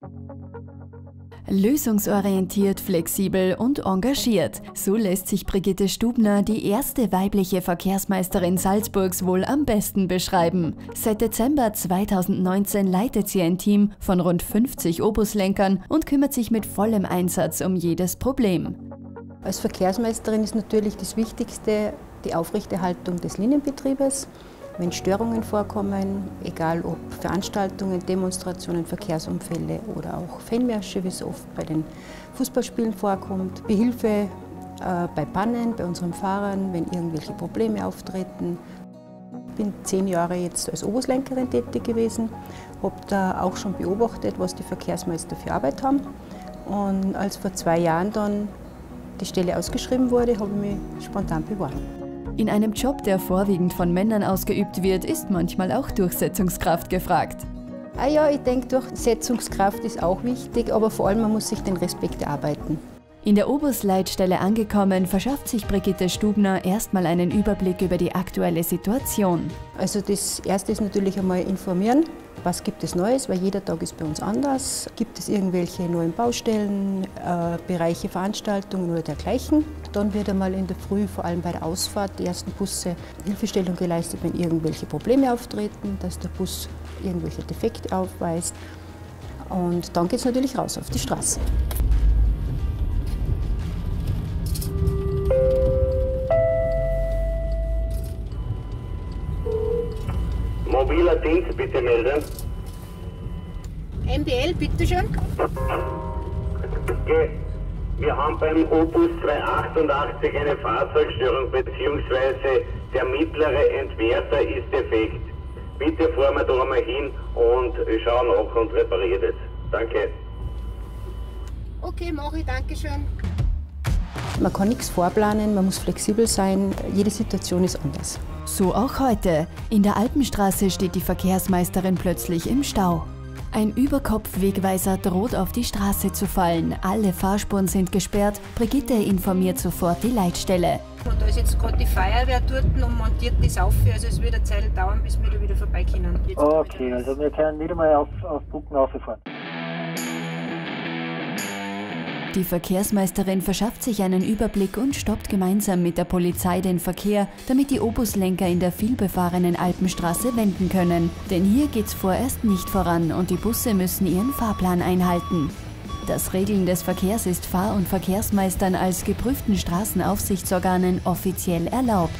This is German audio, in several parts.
Lösungsorientiert, flexibel und engagiert. So lässt sich Brigitte Stubner, die erste weibliche Verkehrsmeisterin Salzburgs, wohl am besten beschreiben. Seit Dezember 2019 leitet sie ein Team von rund 50 Obuslenkern und kümmert sich mit vollem Einsatz um jedes Problem. Als Verkehrsmeisterin ist natürlich das Wichtigste die Aufrechterhaltung des Linienbetriebes. Wenn Störungen vorkommen, egal ob Veranstaltungen, Demonstrationen, Verkehrsunfälle oder auch Fanmärsche, wie es oft bei den Fußballspielen vorkommt, Behilfe bei Pannen, bei unseren Fahrern, wenn irgendwelche Probleme auftreten. Ich bin 10 Jahre jetzt als Obuslenkerin tätig gewesen, habe da auch schon beobachtet, was die Verkehrsmeister für Arbeit haben. Und als vor 2 Jahren dann die Stelle ausgeschrieben wurde, habe ich mich spontan beworben. In einem Job, der vorwiegend von Männern ausgeübt wird, ist manchmal auch Durchsetzungskraft gefragt. Ja, ich denke, Durchsetzungskraft ist auch wichtig, aber vor allem man muss sich den Respekt erarbeiten. In der Obusleitstelle angekommen, verschafft sich Brigitte Stubner erstmal einen Überblick über die aktuelle Situation. Also das Erste ist natürlich einmal informieren, was gibt es Neues, weil jeder Tag ist bei uns anders. Gibt es irgendwelche neuen Baustellen, Bereiche, Veranstaltungen oder dergleichen. Dann wird einmal in der Früh, vor allem bei der Ausfahrt, die ersten Busse Hilfestellung geleistet, wenn irgendwelche Probleme auftreten, dass der Bus irgendwelche Defekte aufweist. Und dann geht es natürlich raus auf die Straße. Mobiler Dienst, bitte melden. MBL, bitteschön. Okay. Wir haben beim Obus 288 eine Fahrzeugstörung bzw. der mittlere Entwerfer ist defekt. Bitte fahren wir da einmal hin und schauen nach und reparieren das. Danke. Okay, mache ich, danke schön. Man kann nichts vorplanen, man muss flexibel sein, jede Situation ist anders. So auch heute. In der Alpenstraße steht die Verkehrsmeisterin plötzlich im Stau. Ein Überkopfwegweiser droht auf die Straße zu fallen. Alle Fahrspuren sind gesperrt. Brigitte informiert sofort die Leitstelle. Und da ist jetzt gerade die Feuerwehr dort und montiert das auf. Also es wird eine Zeit dauern, bis wir da wieder vorbei können. Okay, also wir können nicht einmal auf Bucken rauffahren. Die Verkehrsmeisterin verschafft sich einen Überblick und stoppt gemeinsam mit der Polizei den Verkehr, damit die Obuslenker in der vielbefahrenen Alpenstraße wenden können. Denn hier geht's vorerst nicht voran und die Busse müssen ihren Fahrplan einhalten. Das Regeln des Verkehrs ist Fahr- und Verkehrsmeistern als geprüften Straßenaufsichtsorganen offiziell erlaubt.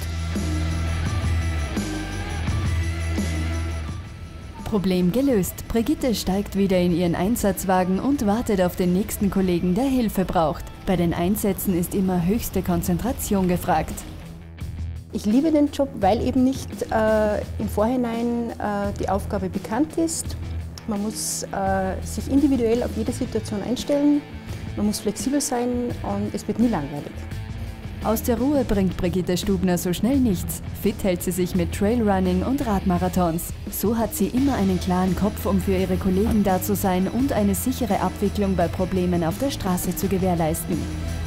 Problem gelöst. Brigitte steigt wieder in ihren Einsatzwagen und wartet auf den nächsten Kollegen, der Hilfe braucht. Bei den Einsätzen ist immer höchste Konzentration gefragt. Ich liebe den Job, weil eben nicht im Vorhinein die Aufgabe bekannt ist. Man muss sich individuell auf jede Situation einstellen, man muss flexibel sein und es wird nie langweilig. Aus der Ruhe bringt Brigitte Stubner so schnell nichts. Fit hält sie sich mit Trailrunning und Radmarathons. So hat sie immer einen klaren Kopf, um für ihre Kollegen da zu sein und eine sichere Abwicklung bei Problemen auf der Straße zu gewährleisten.